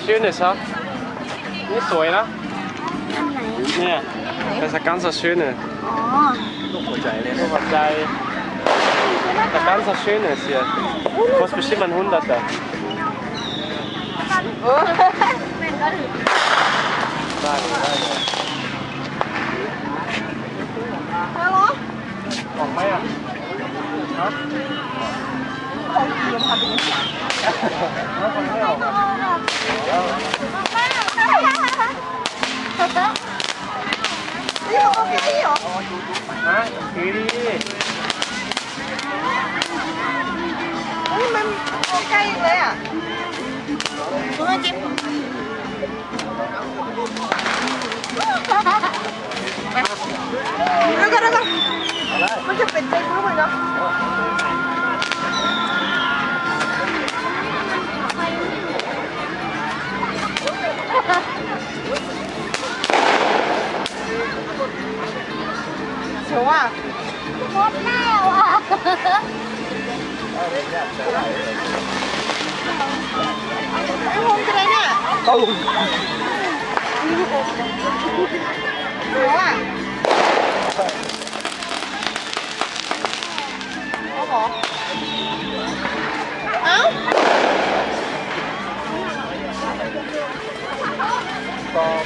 schönes, ha? Nicht so, ne? อันไหนเนี่ย das ist ein ganz schönes. อ๋อ Das ganz schönes hier. Kostet bestimmt ein Hunderter. เป็นก็ถือได้เลยฮัลโหลออกไหมอ่ะครับของดีมันทำเป็นยังไงไม่ออกอ่ะนี่โอเคเหรอฮะถือดีนี่มันโอเคเลยอ่ะมึงจิ้มแล้วก็มันจะเป็นใจมือมันเนาะเชื่อว่าหมดแล้วอ่ะไอ้วงจะไรเนี่ยเชื่อว่าเอาหรอเอ้า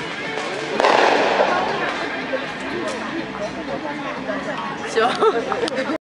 行。